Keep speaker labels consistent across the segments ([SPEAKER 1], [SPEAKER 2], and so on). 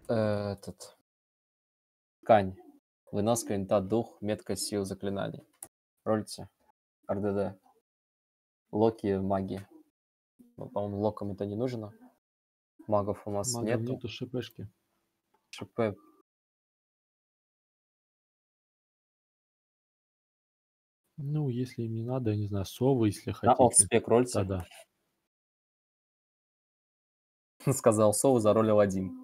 [SPEAKER 1] Этот. Ткань. Выноска, инта, дух, метка, сил, заклинаний. Рольте. РДД. Локи, маги. Ну, по-моему, локам это не нужно. Магов у нас
[SPEAKER 2] Магов
[SPEAKER 1] нету.
[SPEAKER 2] нету ШПшки.
[SPEAKER 1] ШП.
[SPEAKER 2] Ну, если им не надо, я не знаю, совы, если
[SPEAKER 1] На
[SPEAKER 2] хотите.
[SPEAKER 1] олдспек рольте.
[SPEAKER 2] Да-да.
[SPEAKER 1] Сказал сову, заролил один.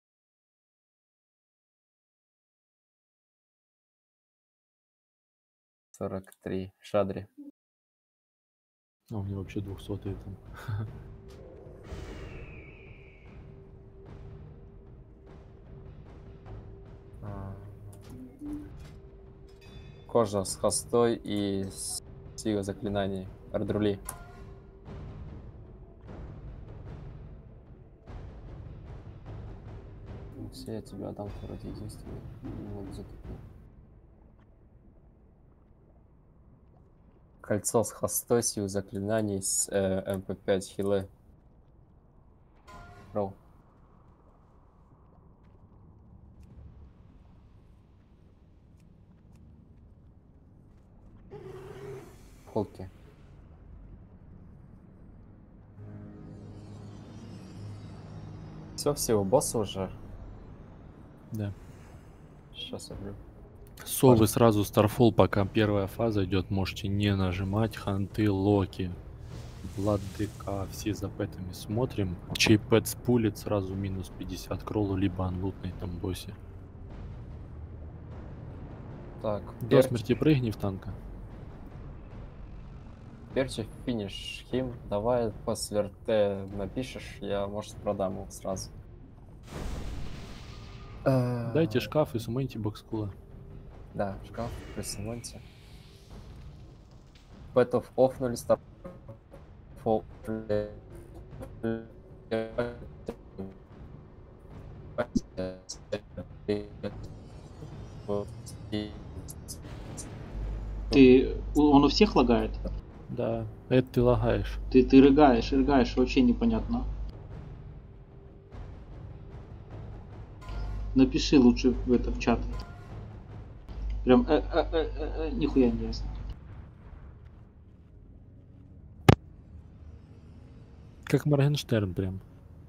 [SPEAKER 1] $43. Шадри.
[SPEAKER 2] А у меня вообще 200 там.
[SPEAKER 1] Кожа с хостой и сила заклинаний. Ардрули. Все, я тебя отдам, вроде единственный. Вот затупил. Кольцо с хостой, сила заклинаний с МП5 хилы. Ролл. Холки. Все у босса уже.
[SPEAKER 2] Да.
[SPEAKER 1] Сейчас я говорю.
[SPEAKER 2] Совы сразу Starfall, пока первая фаза идет, можете не нажимать. Ханты, Локи, Владыка, все за пэтами смотрим. Чей пэт спулит, сразу минус 50 к роллу, либо анлут на этом боссе.
[SPEAKER 1] Так,
[SPEAKER 2] До смерти прыгни в танка.
[SPEAKER 1] Перчи, финиш, хим. Давай после РТ напишешь, я, может, продам его сразу.
[SPEAKER 2] Дайте шкаф и сумоньте бокскула.
[SPEAKER 1] Да, шкаф, присумоньте. Пэтов офнули, Старфол.
[SPEAKER 3] Он у всех лагает?
[SPEAKER 2] Да, это ты лагаешь.
[SPEAKER 3] Ты рыгаешь, вообще непонятно. Напиши лучше в чат. Прям нихуя не ясно.
[SPEAKER 2] Как Моргенштерн прям.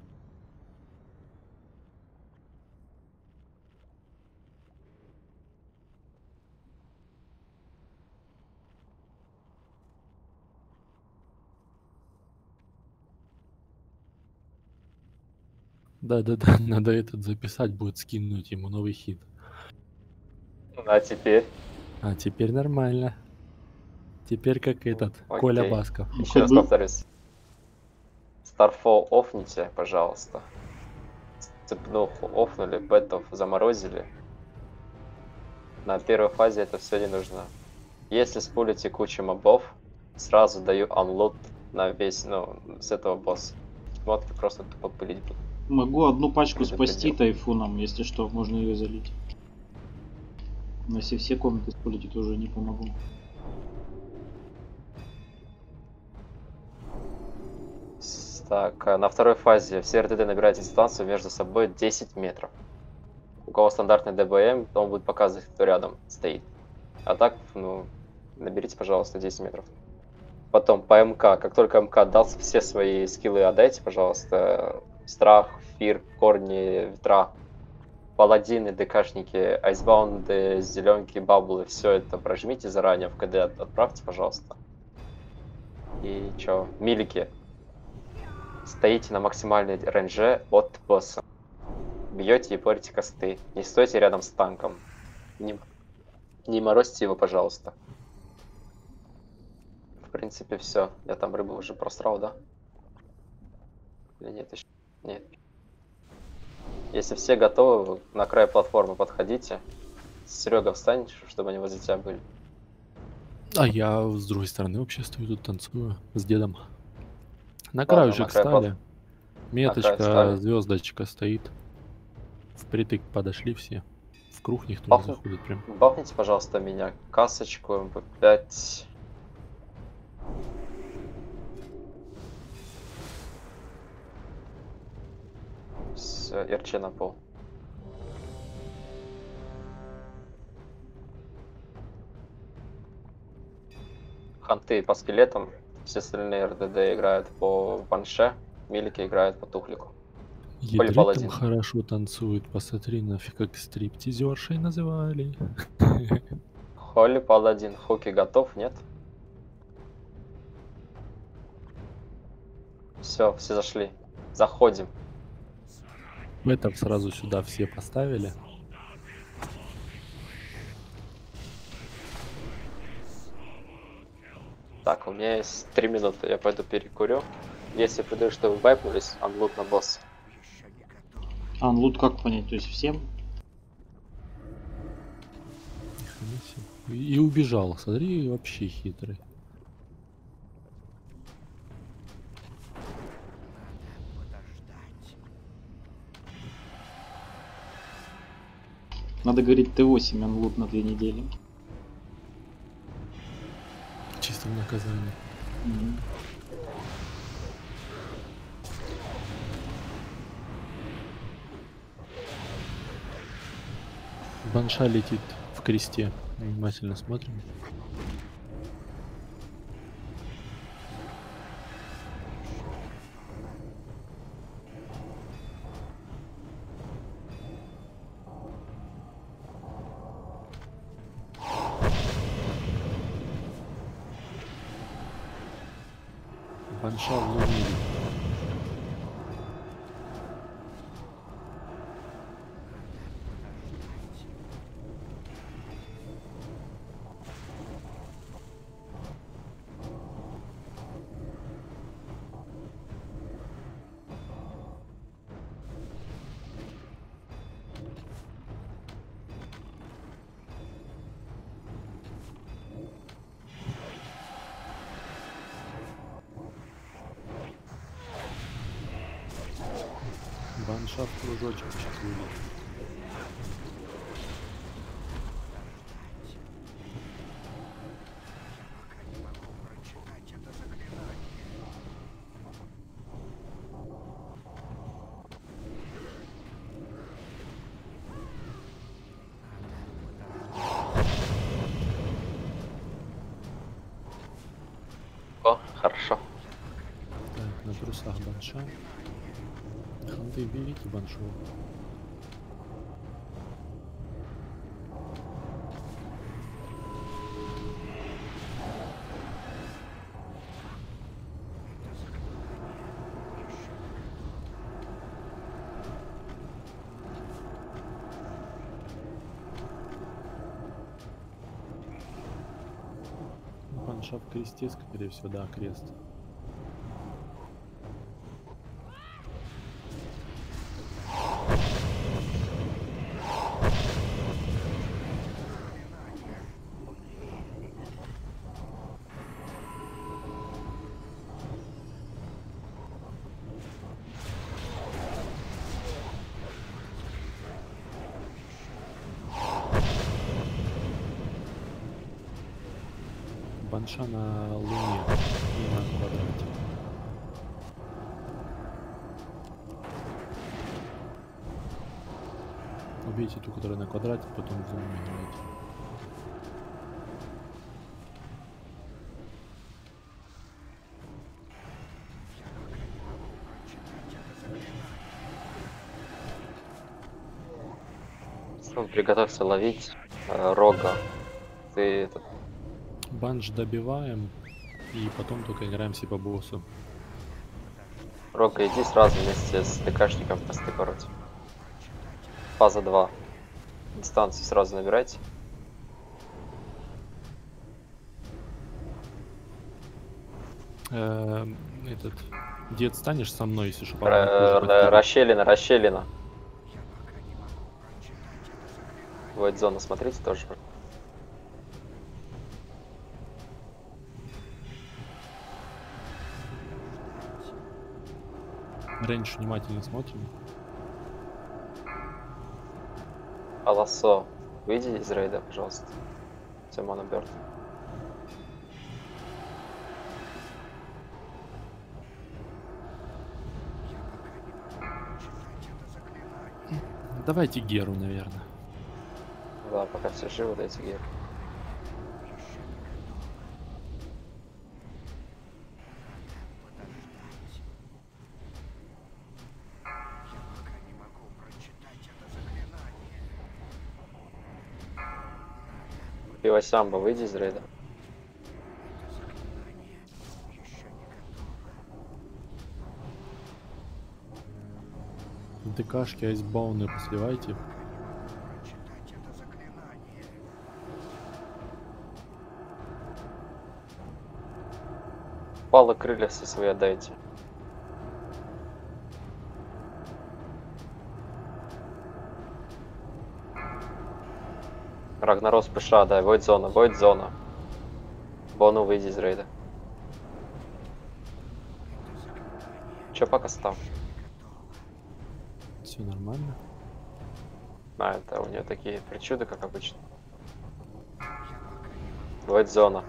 [SPEAKER 2] Да-да-да, надо этот записать, будет скинуть ему новый хит.
[SPEAKER 1] А теперь?
[SPEAKER 2] А теперь нормально. Теперь как этот, Коля Басков.
[SPEAKER 1] Еще раз повторюсь. Starfall офните, пожалуйста. Цепнуху офнули, пэтов заморозили. На первой фазе это все не нужно. Если спулите кучу мобов, сразу даю unload на весь, с этого босса. Шмотки просто тупо пылить будут.
[SPEAKER 3] Могу одну пачку
[SPEAKER 1] Это
[SPEAKER 3] спасти
[SPEAKER 1] предел.
[SPEAKER 3] тайфуном, если что, можно ее залить. Но если все комнаты спулите, то уже не помогу.
[SPEAKER 1] Так, на второй фазе все РТД набирайте дистанцию между собой 10 метров. У кого стандартный ДБМ, то он будет показывать, кто рядом стоит. А так, наберите, пожалуйста, 10 метров. Потом по МК, как только МК отдал все свои скиллы, отдайте, пожалуйста. Страх, Фир, Корни, Ветра, Паладины, ДКшники, Айсбаунды, Зеленки, Баблы. Все это прожмите заранее в КД, отправьте, пожалуйста. И чё, милики. Стоите на максимальной рейнже от босса. Бьете и порите косты. Не стойте рядом с танком. Не морозьте его, пожалуйста. В принципе, все. Я там рыбу уже просрал, да? Или нет еще? Нет. Если все готовы, на край платформы подходите. Серега, встань, чтобы они возле тебя были.
[SPEAKER 2] А я с другой стороны вообще стою тут, танцую с дедом. На
[SPEAKER 1] Ладно,
[SPEAKER 2] краешек
[SPEAKER 1] на край
[SPEAKER 2] встали. Меточка,
[SPEAKER 1] встали.
[SPEAKER 2] звездочка стоит. Впритык подошли все. В круг никто не заходит прям.
[SPEAKER 1] Бафните, пожалуйста, меня. Касочку, МП5. Все, РЧ на пол. ханты по скелетам, все остальные РДД играют по банше, милики играют по тухлику.
[SPEAKER 2] Ядрит там
[SPEAKER 1] паладин.
[SPEAKER 2] хорошо танцует, посмотри, нафиг как стриптизершей называли.
[SPEAKER 1] Холли паладин, Хуки готов, нет? Все зашли. Заходим.
[SPEAKER 2] Бетов сразу сюда все поставили.
[SPEAKER 1] Так, у меня есть 3 минуты, я пойду перекурю. Если приду, что вы вайпнулись, анлут на босс.
[SPEAKER 3] Анлут как понять? То есть всем?
[SPEAKER 2] Нихрена себе. И убежал, смотри, вообще хитрый.
[SPEAKER 3] Надо говорить Т8 анлут на 2 недели.
[SPEAKER 2] Чисто в наказание.
[SPEAKER 3] Мгм.
[SPEAKER 2] Банша летит в кресте. Внимательно смотрим. Банша в луне. Банша в кружочек сейчас выйдет.
[SPEAKER 1] О, хорошо.
[SPEAKER 2] Так, на трусах банша. Ханты, берите баншу. Банша в кресте, скорее всего, да, крест. Банша на луне и на квадрате. Убейте ту, которая на квадрате, потом в луне играйте.
[SPEAKER 1] Приготовься ловить рога. Ты этот,
[SPEAKER 2] Банш добиваем и потом только играем все по боссу.
[SPEAKER 1] рога иди сразу вместе с ДКшником в посты короче. Фаза 2. Дистанцию сразу набирайте.
[SPEAKER 2] Этот дед станешь со мной, если что,
[SPEAKER 1] Расщелина. Void зона, смотрите тоже.
[SPEAKER 2] Рейндж внимательно смотрим.
[SPEAKER 1] Аласо, выйди из рейда, пожалуйста. Тимона Бёрд.
[SPEAKER 2] Давайте Геру, наверное.
[SPEAKER 1] Да, пока все живы, дайте гер. Пивосямба, выйди из рейда.
[SPEAKER 2] ДКшки, айсбауны посливайте.
[SPEAKER 1] Палы крылья все свои отдайте. Рагнарос Пыша, да, войд зона, войд зона. Бону, выйди из рейда. Чё пока став?
[SPEAKER 2] Все нормально.
[SPEAKER 1] А, это у нее такие причуды, как обычно. Войд зона.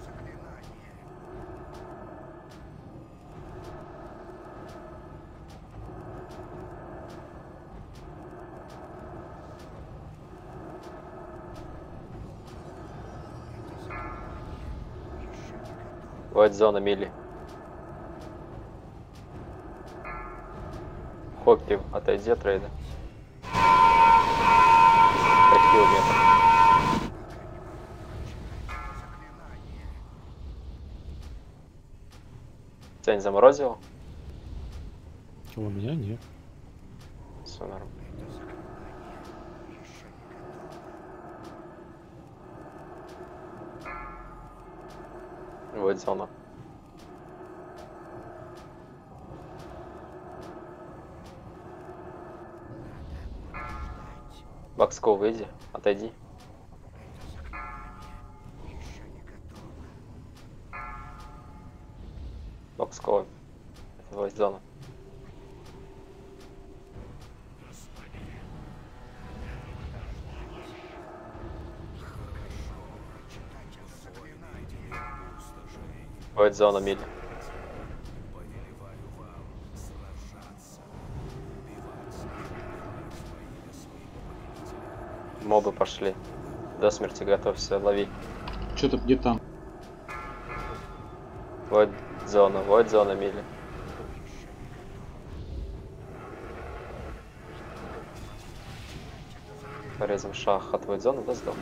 [SPEAKER 1] Войд зона мили. Хоппи, отойди от рейда. Какие метр? Тебя не заморозил?
[SPEAKER 2] Чего, меня нет.
[SPEAKER 1] Все нормально. Войд зона. Бакско, выйди, отойди. Бакско, это войд зона. Войд зона мили. Мобы пошли. До смерти готовься, лови.
[SPEAKER 3] Что-то где там?
[SPEAKER 1] Войд зона мили. Порезом шах от войд зоны, да, сдал?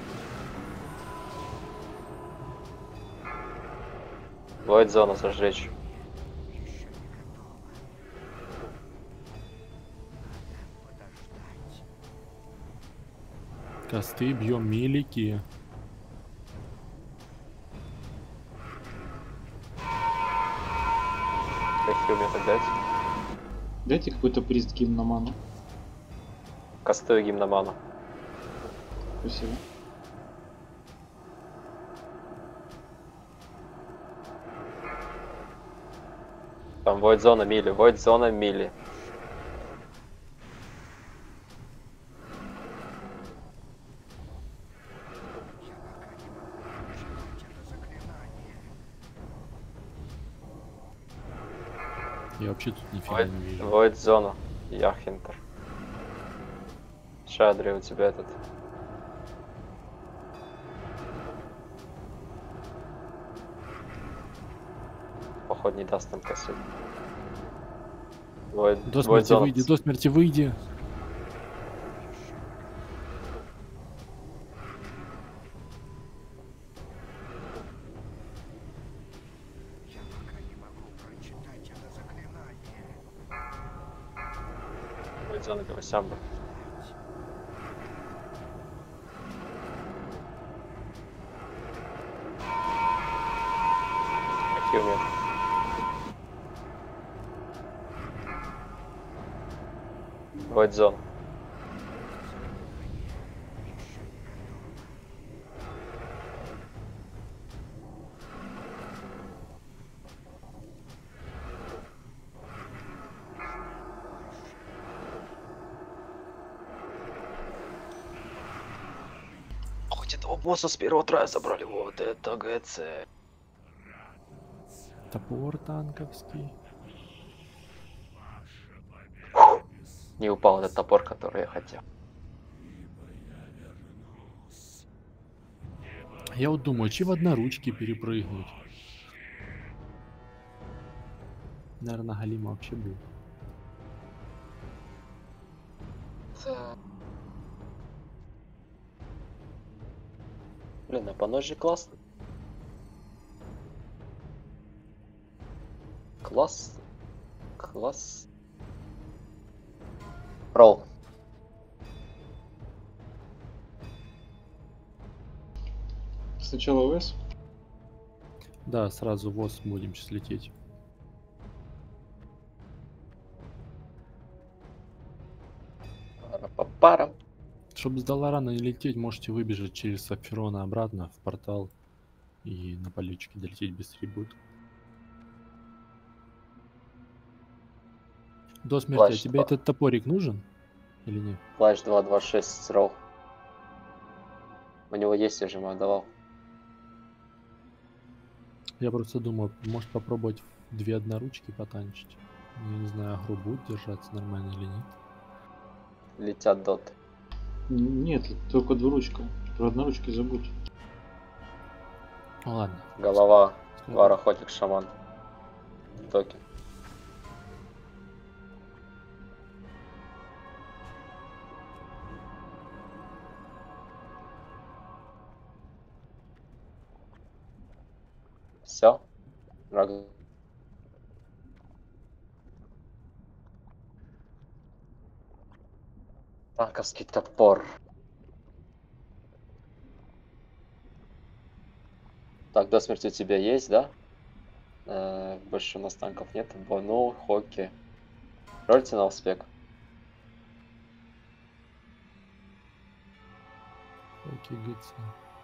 [SPEAKER 1] Войд зону зажечь.
[SPEAKER 2] Косты бьем милики.
[SPEAKER 1] Какие метод дать?
[SPEAKER 3] Дайте какой-то приз гимн на ману.
[SPEAKER 1] Кастую гимноману.
[SPEAKER 3] Спасибо.
[SPEAKER 1] Там войд зона мили, войд зона мили.
[SPEAKER 2] Я вообще тут нифига не вижу.
[SPEAKER 1] Войд зона. Яхинтер. Шадри, у тебя этот. Поход не даст нам косить.
[SPEAKER 2] До
[SPEAKER 1] Войд
[SPEAKER 2] смерти
[SPEAKER 1] зона.
[SPEAKER 2] выйди, до смерти выйди.
[SPEAKER 1] Войд зона Пивосямба. Какие метод? Войд зона. Хоть этого босса с первого трая забрали, вот это ГЦ.
[SPEAKER 2] Топор танковский.
[SPEAKER 1] Не упал этот топор, который я хотел.
[SPEAKER 2] Я вот думаю, чи в одноручки перепрыгнуть. Наверное, Галима вообще будет.
[SPEAKER 1] Блин, а поножи классно. Класс. Класс. Ролл.
[SPEAKER 3] Сначала ВС.
[SPEAKER 2] Да, сразу ВОЗ будем сейчас лететь.
[SPEAKER 1] Пара.
[SPEAKER 2] Чтобы с Долорана не лететь, можете выбежать через Сапфирона обратно в портал и на полетчике долететь быстрее будет. До смерти, а
[SPEAKER 1] Плащ
[SPEAKER 2] тебе
[SPEAKER 1] 2.
[SPEAKER 2] этот топорик нужен или нет?
[SPEAKER 1] Плащ 226 ролл. У него есть, я же ему отдавал.
[SPEAKER 2] Я просто думаю, может попробовать в 2 одноручки потанчить. Я не знаю, агро будет держаться нормально или нет.
[SPEAKER 1] Летят доты.
[SPEAKER 3] Нет, только двуручка. Про одноручки забудь.
[SPEAKER 2] Ладно.
[SPEAKER 1] Голова.
[SPEAKER 2] скоро.
[SPEAKER 1] Вар, охотник, шаман. Токен. Все. Танковский топор. Так, до смерти у тебя есть, да? Больше у нас танков нет. Бону, Хоки. Рольте на успех.
[SPEAKER 2] Окей, ГЦ.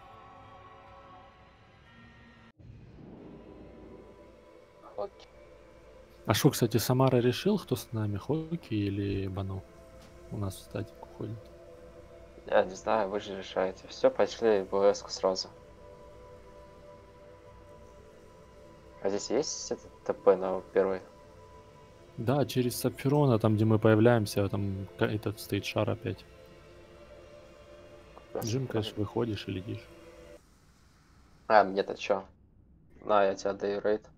[SPEAKER 1] Хоки.
[SPEAKER 2] А шо, кстати, Самара решил, кто с нами, Хоки или Бану? У нас в статику ходит.
[SPEAKER 1] Я не знаю, вы же решаете. Все, пошли в ВС-ку сразу. А здесь есть этот ТП на первый?
[SPEAKER 2] Да, через Сапфирона, там, где мы появляемся, там этот стоит шар опять. Джим, конечно, выходишь и летишь.
[SPEAKER 1] А, мне-то чё? На, я тебе отдаю рейд.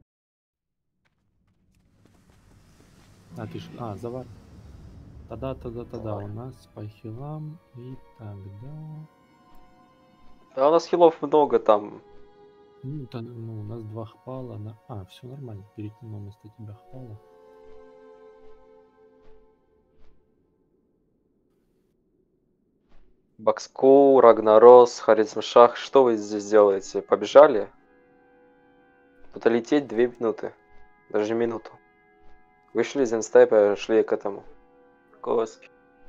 [SPEAKER 2] А, ты ж... А, завар. Тогда
[SPEAKER 1] Давай.
[SPEAKER 2] у нас по хилам и тогда...
[SPEAKER 1] Да у нас хилов много там.
[SPEAKER 2] Ну, у нас 2 хпала. А, все нормально. Перекинул вместо тебя хпала.
[SPEAKER 1] Бакску, Рагнарос, Харизмшах. Что вы здесь делаете? Побежали? Тут лететь 2 минуты. Даже минуту. Вышли из инстепа, шли к этому. Коски.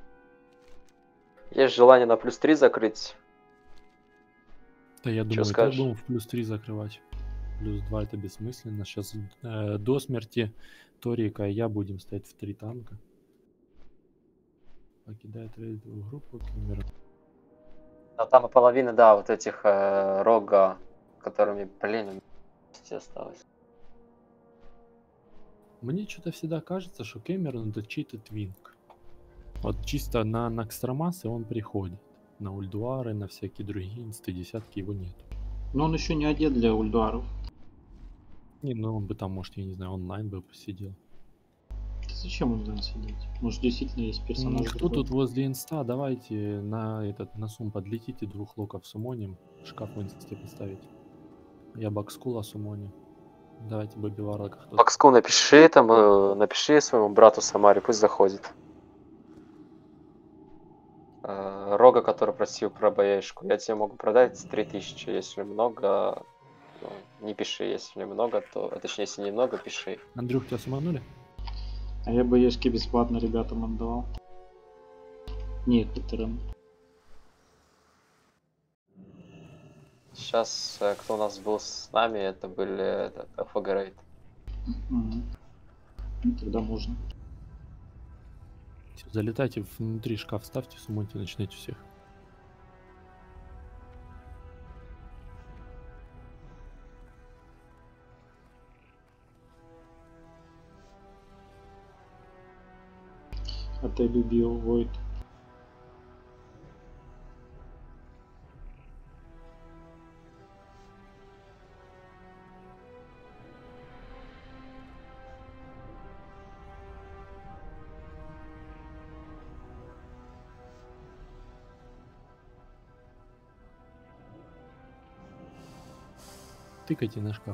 [SPEAKER 1] Есть желание на +3 закрыть?
[SPEAKER 2] Да я
[SPEAKER 1] Чё
[SPEAKER 2] думаю, и так
[SPEAKER 1] скажешь?
[SPEAKER 2] будем в +3 закрывать. +2 это бессмысленно. Сейчас до смерти Торика и я будем стоять в 3 танка. Покидает рейдовую группу. Кемер.
[SPEAKER 1] А там и половина, да, вот этих рога, которыми, блин, все осталось.
[SPEAKER 2] Мне что-то всегда кажется, что Кэмерон это чей-то твинк. Вот чисто на Накстромасы он приходит. На Ульдуары, на всякие другие инста-десятки его нет.
[SPEAKER 3] Но он еще не одет для ульдуаров.
[SPEAKER 2] Не, ну он бы там, может, я не знаю, онлайн бы посидел.
[SPEAKER 3] Зачем он там сидеть? Может, действительно есть персонаж
[SPEAKER 2] Кто
[SPEAKER 3] другой?
[SPEAKER 2] тут возле инста? Давайте на сум подлетите, 2 локов сумоним. Шкаф в инсте поставить. Я бакскула сумоним. Давайте Бобби Варлока кто-то.
[SPEAKER 1] Бакску напиши там, напиши своему брату Самаре, пусть заходит. Рога, который просил про бояшку, я тебе могу продать 3000, если много, ну, не пиши, если много, то, точнее, если немного, пиши.
[SPEAKER 2] Андрюх, тебя суманули?
[SPEAKER 3] А я боешки бесплатно ребятам отдавал. Некоторым.
[SPEAKER 1] Сейчас, кто у нас был с нами, это были ФГРейд.
[SPEAKER 3] Угу. Ну, тогда можно.
[SPEAKER 2] Всё, залетайте внутри шкаф, ставьте, сумоньте, начинайте всех.
[SPEAKER 3] А ты любил Войд.
[SPEAKER 2] Тыкайте на шкаф.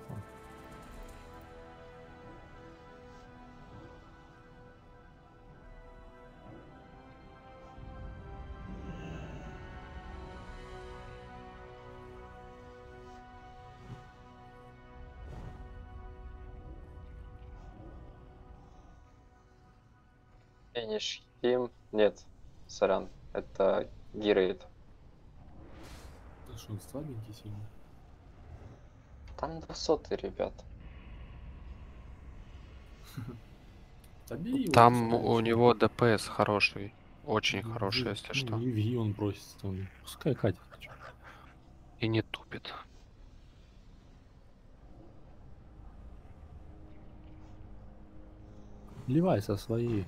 [SPEAKER 1] Финиш Хим. Нет, сорян. Это Гирейд.
[SPEAKER 2] Так что он слабенький сильно.
[SPEAKER 1] Там 200, ребят.
[SPEAKER 2] Забери его,
[SPEAKER 4] Там
[SPEAKER 2] пускай
[SPEAKER 4] у
[SPEAKER 2] всё.
[SPEAKER 4] него ДПС хороший. Очень
[SPEAKER 2] И
[SPEAKER 4] хороший, если
[SPEAKER 2] ну,
[SPEAKER 4] что.
[SPEAKER 2] и в Е он бросится. Пускай катит. Чё.
[SPEAKER 4] И не тупит.
[SPEAKER 2] Ливай со своей.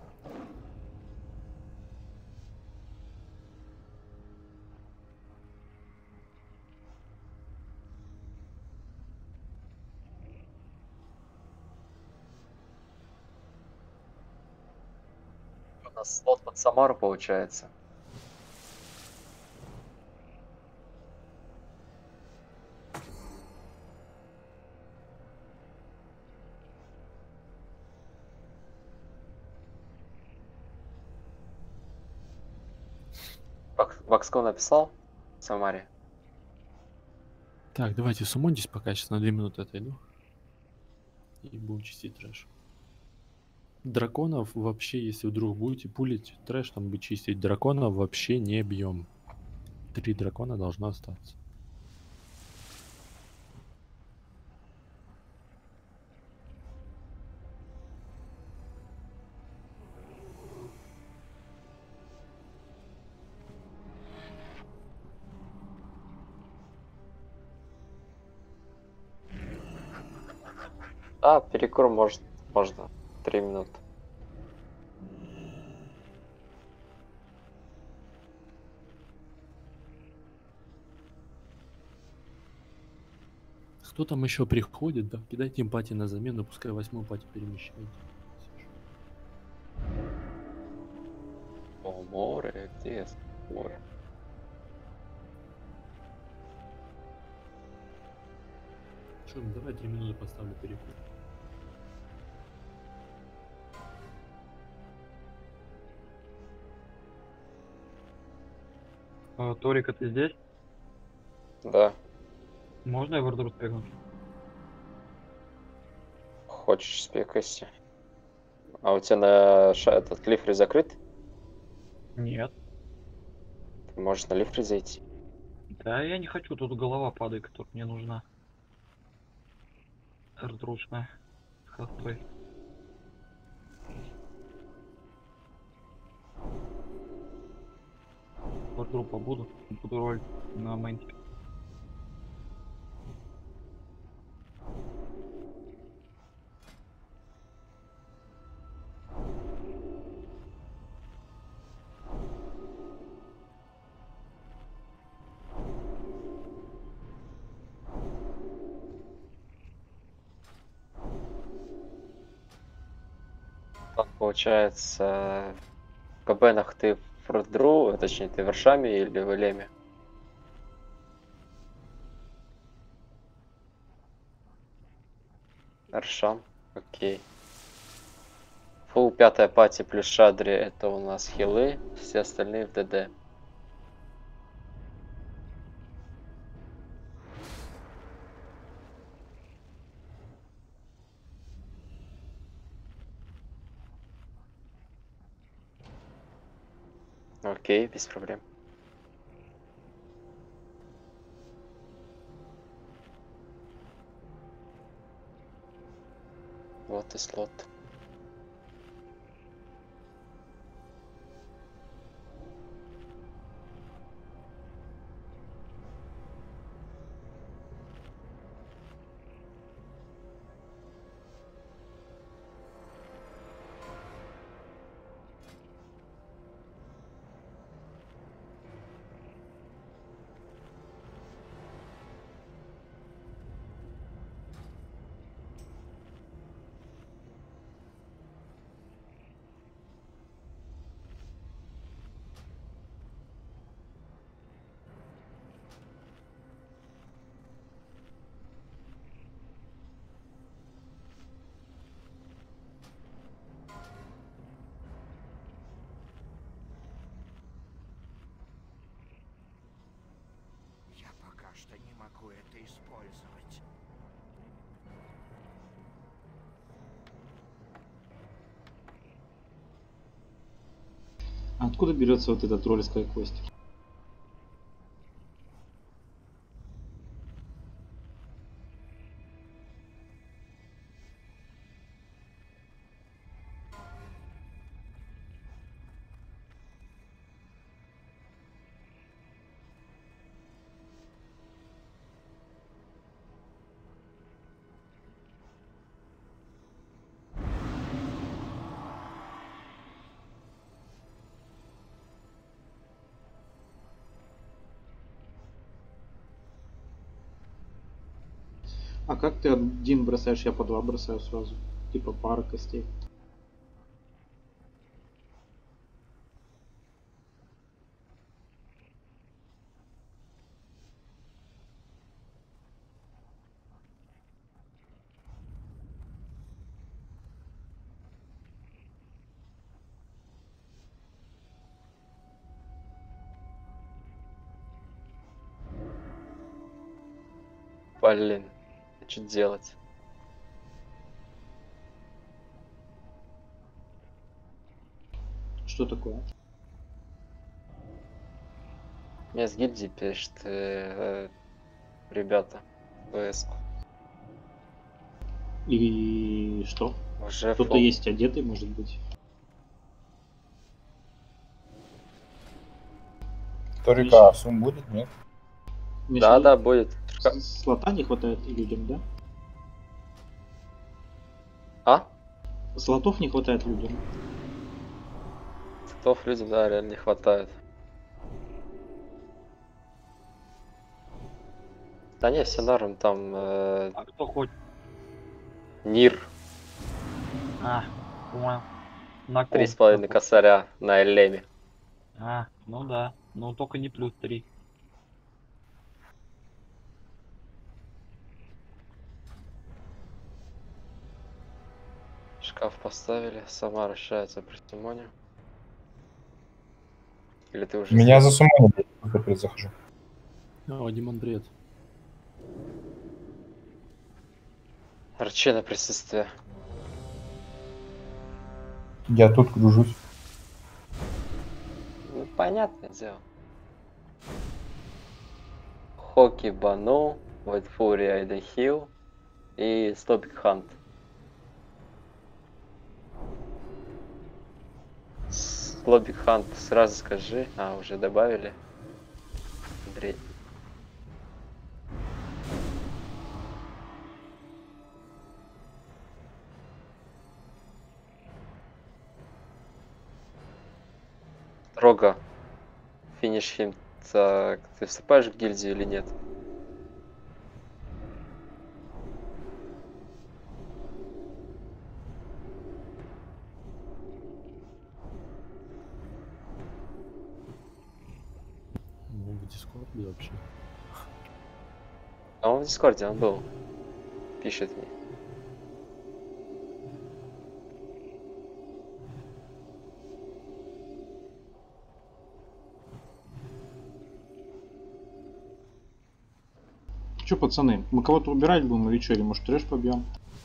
[SPEAKER 1] У нас слот под Самару получается. Вакско написал в Самаре?
[SPEAKER 2] Так, давайте сумоньтесь пока, сейчас на 2 минуты отойду. И будем чистить трэш. Драконов вообще, если вдруг будете пулить трэш, там бы чистить, драконов вообще не бьем. 3 дракона должно остаться.
[SPEAKER 1] А, перекур можно. 3 минуты.
[SPEAKER 2] Кто там еще приходит, да? Кидайте им пати на замену, пускай 8-й пати перемещайте.
[SPEAKER 1] О, море, где море?
[SPEAKER 2] Что, ну давай 3 минуты поставлю перекур.
[SPEAKER 5] Торик, ты здесь?
[SPEAKER 1] Да.
[SPEAKER 5] Можно эвердроп спрыгнуть?
[SPEAKER 1] Хочешь спекайся. А у тебя на этот лифре закрыт?
[SPEAKER 5] Нет.
[SPEAKER 1] Ты можешь на лифре зайти.
[SPEAKER 5] Да, я не хочу, тут голова падает, которая мне нужна. Эрдручная. Хостой. Эвердропа буду роль на моменте.
[SPEAKER 1] Так, получается, в КБнах ты в Фордру, точнее, ты в Варшаме или в Элеме? Аршам, окей. Фул 5 пати плюс Шадри это у нас хилы, все остальные в ДД. Окей, без проблем. Вот и слот.
[SPEAKER 3] А откуда берется вот эта тролльская кость? А как ты один бросаешь, я по два бросаю сразу? Типа пара костей.
[SPEAKER 1] Блин, что делать?
[SPEAKER 3] Что такое?
[SPEAKER 1] Мне с гильдии пишет, ребята, ВС.
[SPEAKER 3] И что?
[SPEAKER 1] Уже
[SPEAKER 3] Кто-то
[SPEAKER 1] фол.
[SPEAKER 3] есть одетый, может быть?
[SPEAKER 6] Торика, а сум будет, нет?
[SPEAKER 1] Да, да, будет.
[SPEAKER 3] Слота не хватает людям, да?
[SPEAKER 1] А?
[SPEAKER 3] Слотов не хватает людям.
[SPEAKER 1] Слотов людям, да, реально не хватает. Да не, все норм, там
[SPEAKER 5] А кто хоть?
[SPEAKER 1] Нир
[SPEAKER 5] А, понял. На ком?
[SPEAKER 1] 3,5 косаря на Элеме.
[SPEAKER 5] А, ну да. Ну только не плюс 3.
[SPEAKER 1] Шкаф поставили, сама вращается при Симоне. Или ты уже
[SPEAKER 6] Меня
[SPEAKER 1] сделал?
[SPEAKER 6] за суммой опять захожу.
[SPEAKER 2] О, Димон, привет.
[SPEAKER 1] Арчина присутствие.
[SPEAKER 6] Я тут кружусь.
[SPEAKER 1] Ну, понятное дело. Хоки Бану, White Fury Айда Хилл и Стопик Хант. Слобик Хант сразу скажи. А, уже добавили. Андрей. Рога. Финиш хим. Так, ты вступаешь в гильдию или нет?
[SPEAKER 2] Ну, в Дискорде вообще.
[SPEAKER 1] А он в Дискорде, он был. Пишет мне.
[SPEAKER 3] Че, пацаны, мы кого-то убирать будем или что? Или может трэш побьем?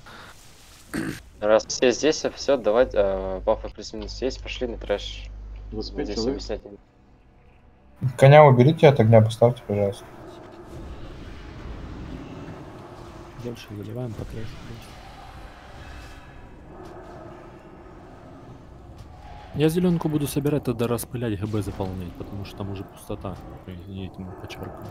[SPEAKER 1] Раз все здесь, все, давай, бафы плюс-минус есть, пошли на трэш.
[SPEAKER 3] 25
[SPEAKER 1] Здесь
[SPEAKER 3] человек?
[SPEAKER 1] объяснять не-
[SPEAKER 6] Коня уберите от огня, поставьте, пожалуйста.
[SPEAKER 2] Дальше заливаем по трэшу просто. Я зеленку буду собирать, тогда распылять, ГБ заполнять, потому что там уже пустота. Не этим почерком.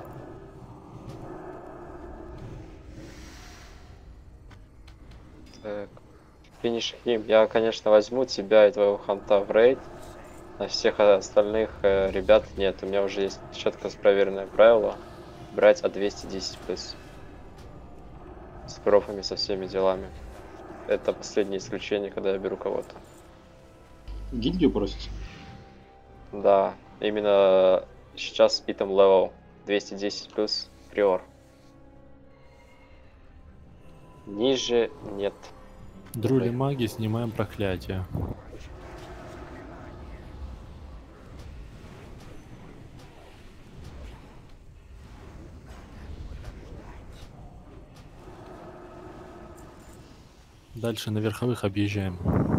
[SPEAKER 1] Так. Финиш хим. Я, конечно, возьму тебя и твоего ханта в рейд. На всех остальных ребят нет. У меня уже есть четко проверенное правило. Брать от 210 плюс. С профами, со всеми делами. Это последнее исключение, когда я беру кого-то.
[SPEAKER 3] Гильдию просите?
[SPEAKER 1] Да, именно сейчас с питом левел 210 плюс приор. Ниже нет.
[SPEAKER 2] Друли маги, снимаем проклятие. Дальше на верховых объезжаем.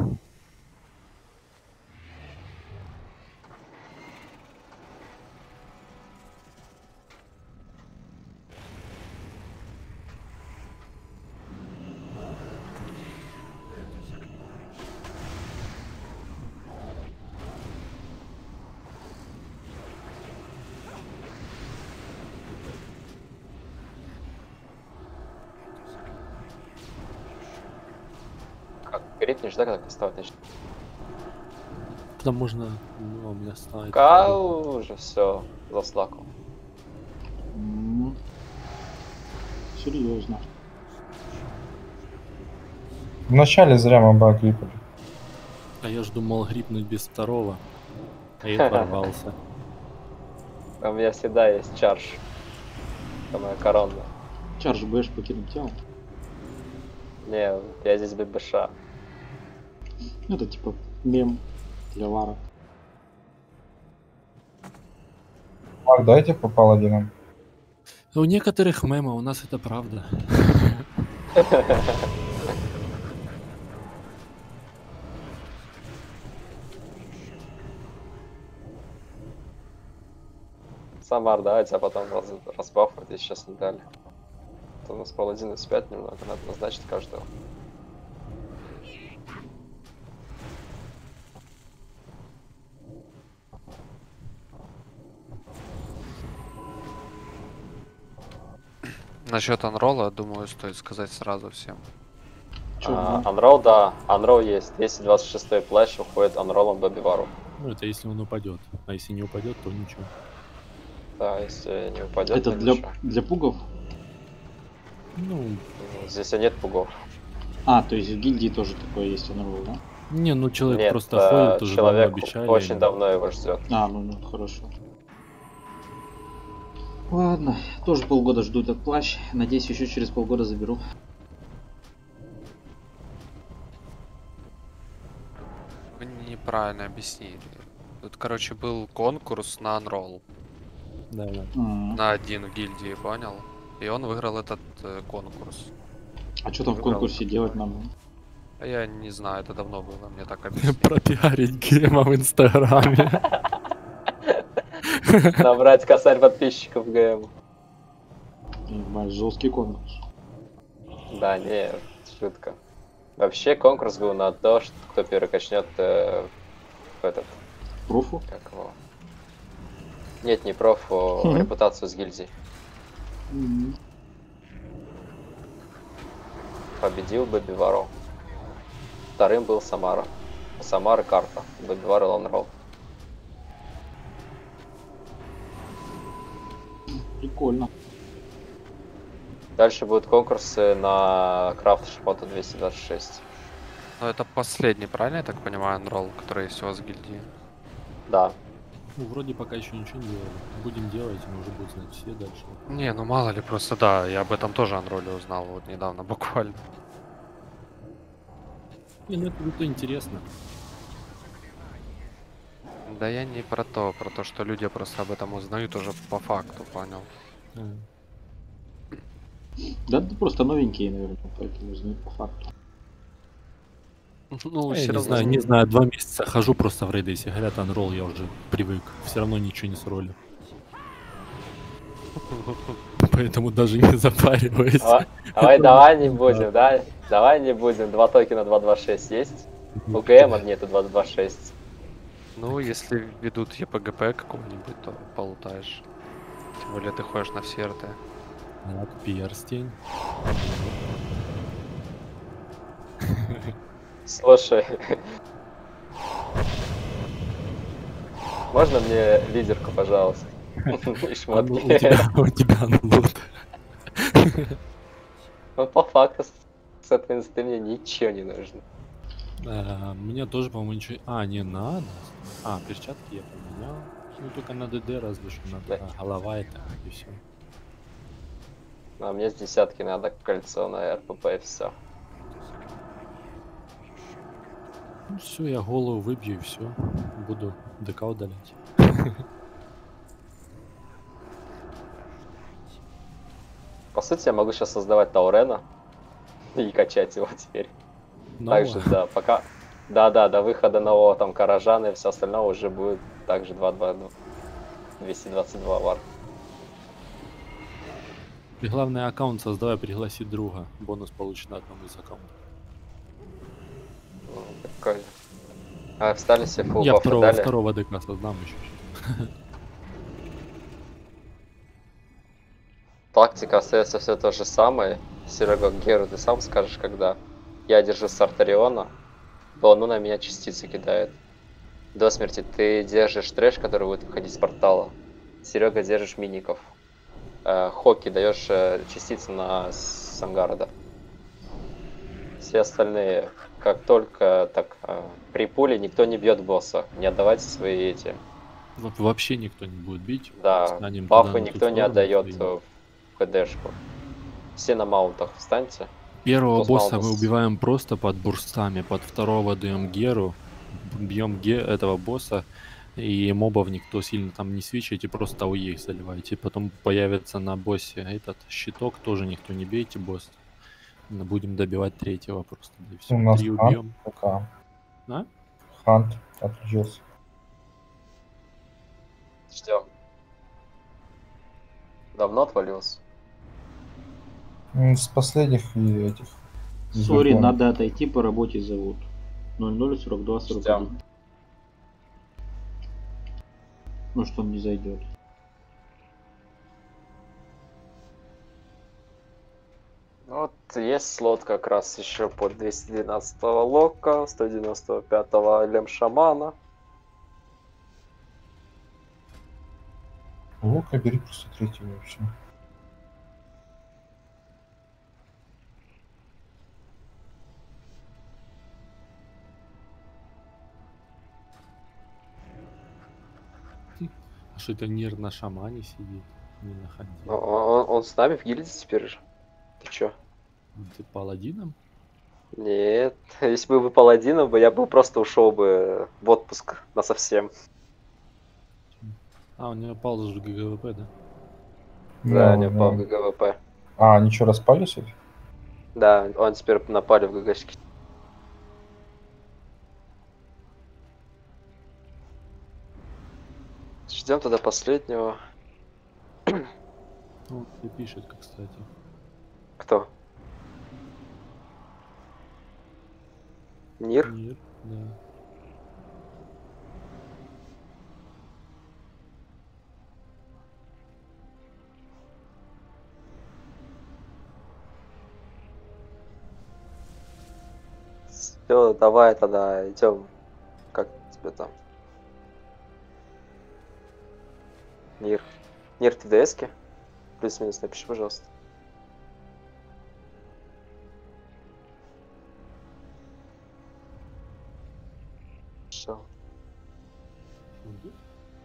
[SPEAKER 1] Как грипнешь, да, когда кастовать начнешь?
[SPEAKER 2] Там можно... Ну, у меня ставит.
[SPEAKER 1] Уже все, заслакал.
[SPEAKER 3] Серьезно.
[SPEAKER 6] Вначале зря мы бы оклипали.
[SPEAKER 2] А я ж думал грипнуть без второго. А я порвался.
[SPEAKER 1] А у меня всегда есть чарж. Это моя корона.
[SPEAKER 3] Чарж бэш покинуть тело.
[SPEAKER 1] Не, я здесь ББШ.
[SPEAKER 3] Это типа мем для вара.
[SPEAKER 6] Мак, дайте по паладинам.
[SPEAKER 2] У некоторых мемов, у нас это правда.
[SPEAKER 1] Самар, давайте, а потом разбафать, если сейчас не дали. То у нас паладины спят немного, надо назначить каждого.
[SPEAKER 4] Насчет анролла, думаю, стоит сказать сразу всем.
[SPEAKER 1] Анрол, да, анрол есть. 226 плащ уходит анролом Бэби-Вару.
[SPEAKER 2] Ну, это если он упадет. А если не упадет, то ничего.
[SPEAKER 1] Да, если не упадет,
[SPEAKER 3] Это
[SPEAKER 1] то
[SPEAKER 3] для,
[SPEAKER 1] ничего.
[SPEAKER 3] для пугов?
[SPEAKER 2] Ну,
[SPEAKER 1] Здесь и нет пугов.
[SPEAKER 3] А, то есть в гильдии тоже такое есть анрол, да?
[SPEAKER 2] не, ну человек
[SPEAKER 1] Нет,
[SPEAKER 2] просто ходит, уже давно
[SPEAKER 1] человек
[SPEAKER 2] обещали.
[SPEAKER 1] очень давно его ждет.
[SPEAKER 3] А, ну хорошо. Ладно, тоже полгода жду этот плащ. Надеюсь, еще через полгода заберу.
[SPEAKER 4] Вы неправильно объяснили. Тут, короче, был конкурс на анролл.
[SPEAKER 2] Да, да.
[SPEAKER 4] На один в гильдии, понял? И он выиграл этот конкурс.
[SPEAKER 3] А что там в
[SPEAKER 4] Выбрал.
[SPEAKER 3] конкурсе делать надо?
[SPEAKER 4] А я не знаю, это давно было, мне так объяснили.
[SPEAKER 2] Пропиарить гейма в Инстаграме.
[SPEAKER 1] Набрать косарь подписчиков ГМ.
[SPEAKER 3] Понимаешь, жесткий конкурс.
[SPEAKER 1] Да, не, шутка. Вообще конкурс был на то, что кто первый качнет этот,
[SPEAKER 3] Профу?
[SPEAKER 1] как его. Нет, не профу, репутацию с гильдией. Победил Бэби-Вару. Вторым был Самара. У Самары карта. Бэби-Вар и Ланрол.
[SPEAKER 3] Прикольно.
[SPEAKER 1] Дальше будут конкурсы на крафт шпота 226.
[SPEAKER 4] Но это последний, правильно я так понимаю, анролл, который есть у вас в гильдии?
[SPEAKER 1] Да.
[SPEAKER 2] Ну, вроде пока еще ничего не делали. Будем делать, мы уже будут знать все дальше.
[SPEAKER 4] Не, ну мало ли, просто да, я об этом тоже анролле узнал вот недавно буквально.
[SPEAKER 2] Не, ну это интересно.
[SPEAKER 4] Да я не про то, что люди просто об этом узнают уже по факту, понял?
[SPEAKER 2] А.
[SPEAKER 3] Да, это просто новенькие, наверное, поэтому знают по факту.
[SPEAKER 4] Ну,
[SPEAKER 2] Я
[SPEAKER 4] все
[SPEAKER 2] не
[SPEAKER 4] равно.
[SPEAKER 2] знаю, не знаю, 2 месяца хожу просто в рейды, если говорят анролл, я уже привык. Все равно ничего не сролю. Поэтому даже не запариваюсь.
[SPEAKER 1] Давай не будем, да? Давай не будем. 2 токена 226 есть? У ГМ нету 226.
[SPEAKER 4] Ну, если ведут ЕПГП какого-нибудь, то полутаешь. Тем более ты ходишь на все РТ.
[SPEAKER 2] Так, перстень.
[SPEAKER 1] Слушай. Можно мне лидерку, пожалуйста? И шмотки.
[SPEAKER 2] У тебя лут.
[SPEAKER 1] Ну, по факту, с этой инсты мне ничего не нужно.
[SPEAKER 2] Мне тоже, по-моему, ничего... А, не надо. А, перчатки я поменял. Ну, только на ДД разве что надо.
[SPEAKER 1] Да.
[SPEAKER 2] Голова это, и все.
[SPEAKER 1] А мне с десятки надо кольцо на РПП и все.
[SPEAKER 2] Ну, все, я голову выбью и все. Буду ДК удалять.
[SPEAKER 1] По сути, я могу сейчас создавать Таурена и качать его теперь. Также, да, пока... Да, до выхода нового там Каражана и все остальное уже будет также 222 вар.
[SPEAKER 2] И главное, аккаунт создавай, пригласи друга. Бонус получит на одном из аккаунтов.
[SPEAKER 1] Прикольно. А встали все фулл
[SPEAKER 2] Я
[SPEAKER 1] бафы дали?
[SPEAKER 2] второго ДК создам еще.
[SPEAKER 1] Тактика остается все то же самое. Серега, Геру, ты сам скажешь, когда я держу Сартариона, то он на меня частицы кидает. До смерти ты держишь трэш, который будет выходить с портала. Серега, держишь миников. Хоки даешь частицы на Сангарда. Все остальные, как только так при пуле никто не бьет босса. Не отдавайте свои эти.
[SPEAKER 2] Вообще никто не будет бить.
[SPEAKER 1] Да,
[SPEAKER 2] Встанем
[SPEAKER 1] бафы
[SPEAKER 2] туда, на ту
[SPEAKER 1] никто не
[SPEAKER 2] сторону,
[SPEAKER 1] отдает
[SPEAKER 2] стоим.
[SPEAKER 1] в КДшку. Все на маунтах встаньте.
[SPEAKER 2] Первого
[SPEAKER 1] Кто с
[SPEAKER 2] босса
[SPEAKER 1] маунта
[SPEAKER 2] мы
[SPEAKER 1] с-
[SPEAKER 2] убиваем просто под бурстами, под второго даем Геру, бьем этого босса, и мобов никто сильно там не свечайте, просто АОЕ их заливайте. Потом появится на боссе этот щиток, тоже никто не бейте босса. Будем добивать третьего просто, да и все.
[SPEAKER 6] У нас
[SPEAKER 2] 3
[SPEAKER 6] хант
[SPEAKER 2] убьем.
[SPEAKER 6] пока.
[SPEAKER 2] А?
[SPEAKER 6] Хант отключился.
[SPEAKER 1] Ждем. Давно отвалился?
[SPEAKER 6] С последних и этих. из
[SPEAKER 3] Сори,
[SPEAKER 6] Верховных.
[SPEAKER 3] надо отойти, по работе зовут. 004241. Может он не зайдет.
[SPEAKER 1] Вот есть слот как раз еще под 212 Лока, 195 Лем Шамана.
[SPEAKER 6] Лука бери просто третьего вообще.
[SPEAKER 2] А что это Нир на шамане сидит, не на ханде?
[SPEAKER 1] Он с нами в гильдии теперь же. Ты чё?
[SPEAKER 2] Ты паладином?
[SPEAKER 1] Нет, если бы вы паладином, бы я бы просто ушел бы в отпуск насовсем.
[SPEAKER 2] А, у него пал же ГГВП, да?
[SPEAKER 1] Да,
[SPEAKER 6] Ну,
[SPEAKER 1] не упал в
[SPEAKER 6] ну.
[SPEAKER 1] ГГВП.
[SPEAKER 6] А, они что, распались? Эти?
[SPEAKER 1] Да, он теперь напали в ГГшки. Ждем тогда последнего.
[SPEAKER 2] Ну, и пишет, кстати.
[SPEAKER 1] Кто? Нир?
[SPEAKER 2] Нир, да.
[SPEAKER 1] Все, давай тогда идем. Как тебе там? Нир. Нир, ты в ДСке? Плюс-минус напиши, пожалуйста. Все.
[SPEAKER 2] Уйдет?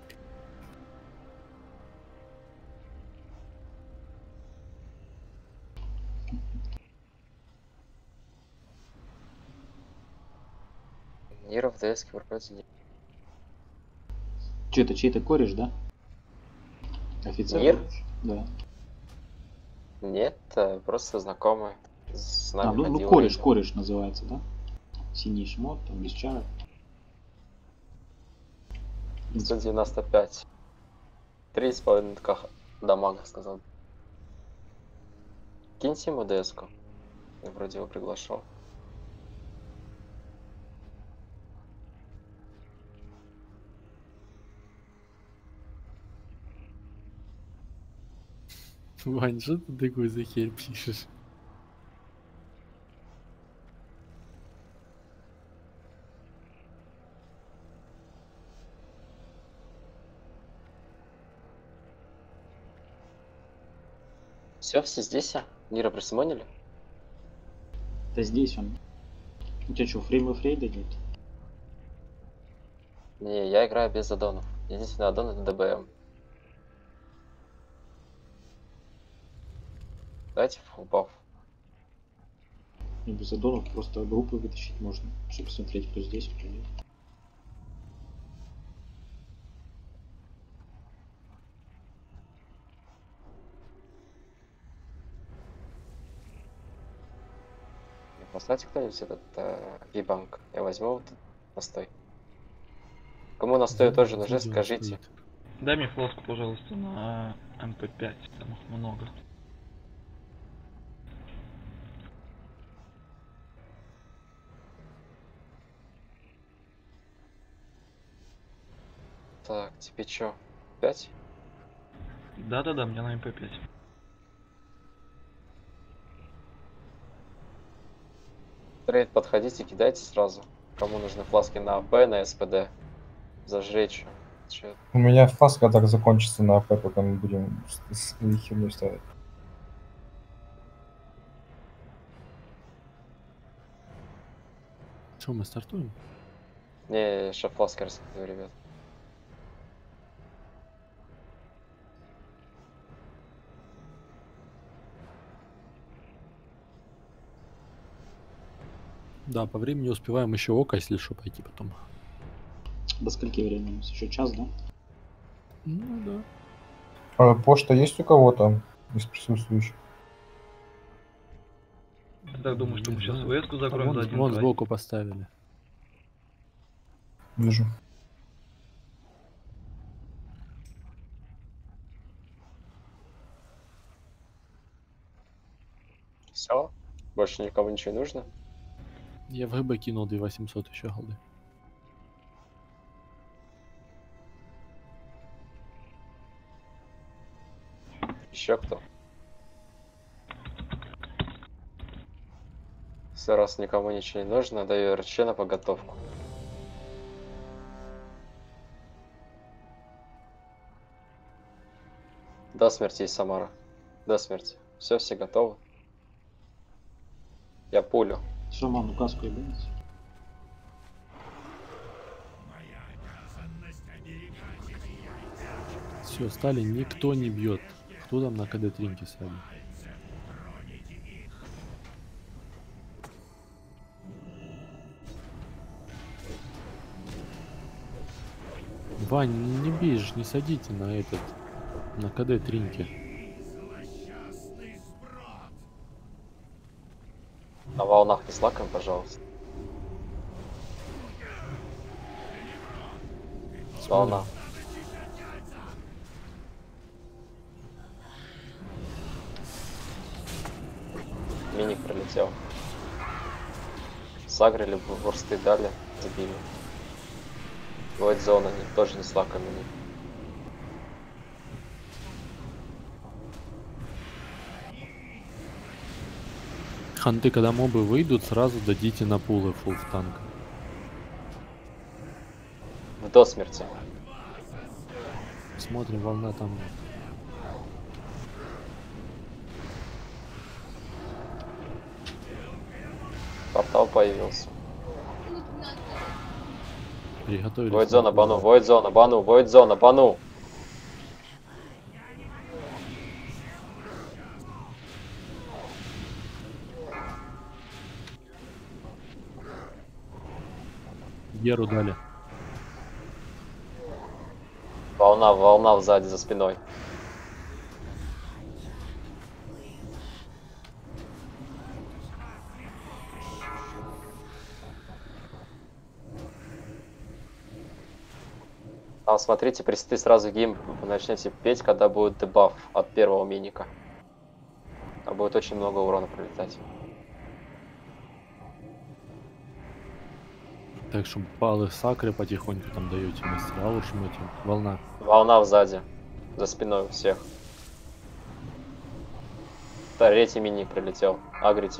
[SPEAKER 1] Нир в ДСке вроде нет.
[SPEAKER 3] Че это, чей-то кореш, да? Офицер?
[SPEAKER 1] Нир?
[SPEAKER 3] кореш? Да.
[SPEAKER 1] Нет, просто знакомый. С
[SPEAKER 3] А,
[SPEAKER 1] нами
[SPEAKER 3] ну
[SPEAKER 1] ходил,
[SPEAKER 3] кореш,
[SPEAKER 1] видел.
[SPEAKER 3] кореш называется, да? Синий шмот, там без чара.
[SPEAKER 1] 195. 3,5 дамага, сказал. Киньте ему ДСку. Я вроде его приглашал.
[SPEAKER 2] Вань, что ты такой за херь пишешь?
[SPEAKER 1] Все здесь, а? Нира присимонили?
[SPEAKER 3] Да здесь он. У тебя что, фрейм и фрейда нет?
[SPEAKER 1] Не, я играю без аддонов. Единственный аддон это ДБМ. Давайте фулл баф.
[SPEAKER 3] И без аддонов просто группы вытащить можно, чтобы смотреть, кто здесь, кто нет.
[SPEAKER 1] Я просто Кстати, кто-нибудь этот V-банк? Я возьму вот настой. Кому настой тоже нужны,
[SPEAKER 2] Сзади он
[SPEAKER 1] скажите.
[SPEAKER 2] стоит.
[SPEAKER 5] Дай мне фласку, пожалуйста, на МП5, там их много.
[SPEAKER 1] Так, тебе чё? 5?
[SPEAKER 5] Да-да-да, мне на МП5.
[SPEAKER 1] Трейд, подходите, кидайте сразу. Кому нужны фласки на АП, на СПД. Зажечь. Чё?
[SPEAKER 6] У меня фласка так закончится на АП, пока мы будем свои херню ставить.
[SPEAKER 2] Что, мы стартуем?
[SPEAKER 1] Не, сейчас фласки раскидываю, ребят.
[SPEAKER 2] Да, по времени успеваем еще око, если что, пойти потом.
[SPEAKER 3] До скольки времени? У нас еще час, да?
[SPEAKER 2] Ну да.
[SPEAKER 6] А почта есть у кого-то из присутствующих?
[SPEAKER 5] Ты так думаешь, что
[SPEAKER 2] Не
[SPEAKER 5] мы сейчас
[SPEAKER 2] знаю.
[SPEAKER 5] ВС-ку закроем за
[SPEAKER 2] Вон,
[SPEAKER 5] один
[SPEAKER 2] вон
[SPEAKER 5] трай?
[SPEAKER 2] сбоку поставили.
[SPEAKER 6] Вижу.
[SPEAKER 1] Все? Больше никому ничего не нужно?
[SPEAKER 2] Я в ГБ кинул 2800 еще голды.
[SPEAKER 1] Еще кто? Если раз никому ничего не нужно, даю РЧ на подготовку. До смерти и Самара. До смерти. Все готовы. Я пулю.
[SPEAKER 3] Шаман, указку ебать.
[SPEAKER 2] Все, стали, никто не бьет. Кто там на КД тринке сзади? Вань, не бейешь, не садите на этот, на КД тринке.
[SPEAKER 1] На волнах не слакаем, пожалуйста. Волна. Миник пролетел. Сагрили, ворсты дали, забили. Войд зона тоже не слакаем миник.
[SPEAKER 2] Ханты, когда мобы выйдут, сразу дадите на пулы фулл в танк.
[SPEAKER 1] До смерти.
[SPEAKER 2] Смотрим, волна там.
[SPEAKER 1] Портал появился.
[SPEAKER 2] Приготовились.
[SPEAKER 1] Войд зона,
[SPEAKER 2] на пулы.
[SPEAKER 1] бану, войд зона, бану, войд зона, бану.
[SPEAKER 2] Геру дали.
[SPEAKER 1] Волна сзади за спиной. Там смотрите, престы сразу гейм вы начнете петь, когда будет дебаф от первого миника. А будет очень много урона прилетать.
[SPEAKER 2] Так что палы сакры потихоньку там даете мастера, а лучше жмете. Волна.
[SPEAKER 1] Волна сзади. За спиной у всех. Третий миник прилетел. Агрите.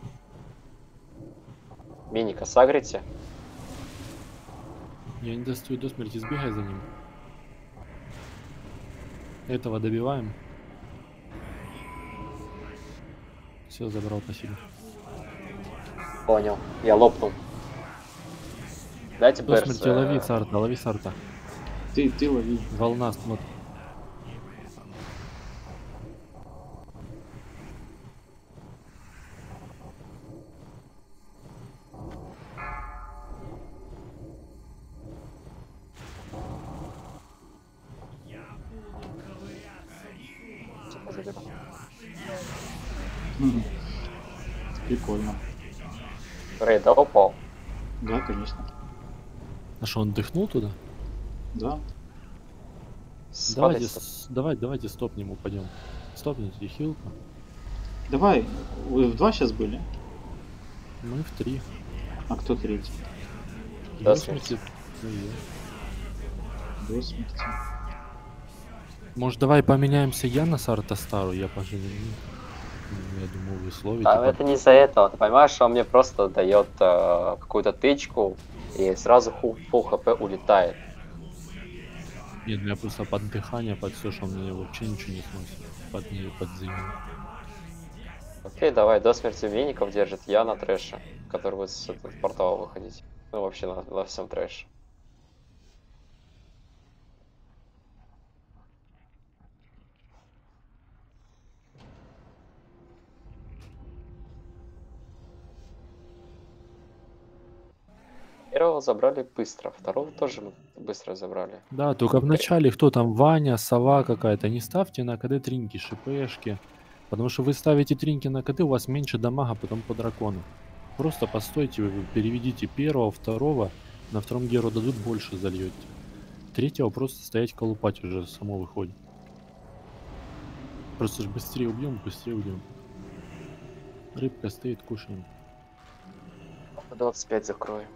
[SPEAKER 1] Миника сагрите.
[SPEAKER 2] Я не достаю до смерти, сбегай за ним. Этого добиваем. Все, забрал, спасибо.
[SPEAKER 1] Понял. Я лопнул. Дайте
[SPEAKER 2] До
[SPEAKER 1] берс.
[SPEAKER 2] смерти лови сарта, лови сарта.
[SPEAKER 3] Ты лови.
[SPEAKER 2] Волна, смотри.
[SPEAKER 3] Мгм. Прикольно.
[SPEAKER 1] Рейд, да, упал?
[SPEAKER 3] Да, конечно.
[SPEAKER 2] А что, он дыхнул туда?
[SPEAKER 3] Да.
[SPEAKER 2] Давайте,
[SPEAKER 1] Смотрите,
[SPEAKER 2] давайте стопнем, упадем. Стопните хилку.
[SPEAKER 3] Давай, вы в 2 сейчас были?
[SPEAKER 2] Мы в 3.
[SPEAKER 3] А кто третий?
[SPEAKER 1] До
[SPEAKER 2] До
[SPEAKER 1] смерти.
[SPEAKER 2] смерти. Ну, я.
[SPEAKER 3] До смерти.
[SPEAKER 2] Может, давай поменяемся я на Сартастару, я пожалею. Я думаю, вы словите.
[SPEAKER 1] а это не из-за этого. Ты понимаешь, что он мне просто дает какую-то тычку и сразу фул хп улетает.
[SPEAKER 2] Нет, я просто под дыхание, под все, что мне вообще ничего не сносит. Под нее, под зиму.
[SPEAKER 1] Окей, давай, до смерти миников держит, я на трэше, который будет с этого портала выходить. Ну, вообще на всем трэше. Первого забрали быстро, второго тоже мы быстро забрали.
[SPEAKER 2] Да, только в начале кто там, Ваня, сова какая-то, не ставьте на КД тринки, шипешки. Потому что вы ставите тринки на КД, у вас меньше дамага потом по дракону. Просто постойте, вы переведите первого, второго, на втором геру дадут, больше зальете. Третьего просто стоять колупать уже само выходит. Просто ж быстрее убьем, быстрее уйдем. Рыбка стоит, кушаем.
[SPEAKER 1] По 25 закроем.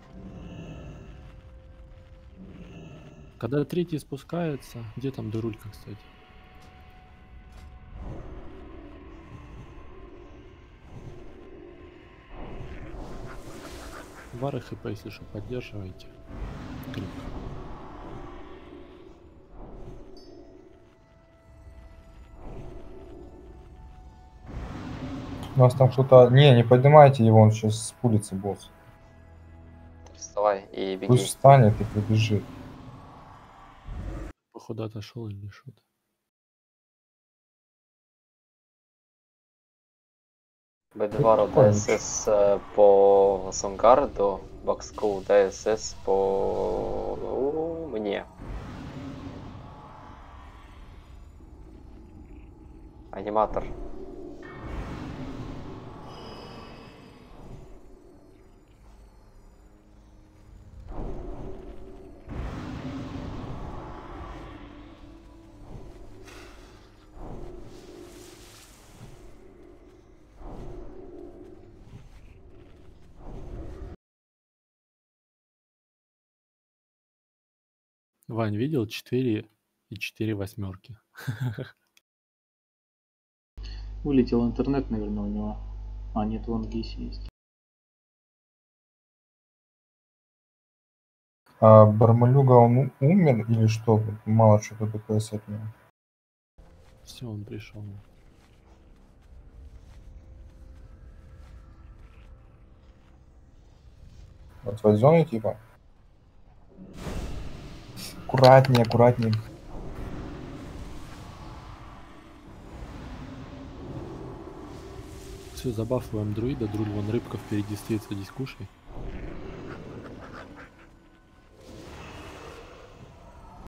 [SPEAKER 2] Когда третий спускается, где там дырулька, кстати? Вары хп, если что, поддерживайте. Крепко.
[SPEAKER 6] У нас там кто-то... Не поднимайте его, он сейчас спулится, босс.
[SPEAKER 1] Вставай и беги.
[SPEAKER 6] Пусть встанет и побежит.
[SPEAKER 2] Походу отошел или что-то.
[SPEAKER 1] Бедвару ДСС по Сангарду, Бакскул ДСС по мне. Аниматор.
[SPEAKER 2] Вань, видел 4 и 4 восьмерки?
[SPEAKER 3] Вылетел интернет, наверное, у него. А, нет, вон здесь есть.
[SPEAKER 6] А Бармалюга, он умер или что? Мало что-то ДПС от него.
[SPEAKER 2] Все, он пришел.
[SPEAKER 6] Вот в зоне типа. Аккуратнее, аккуратнее.
[SPEAKER 2] Все, забафываем друида, друль вон рыбка впереди стоит, садись кушай.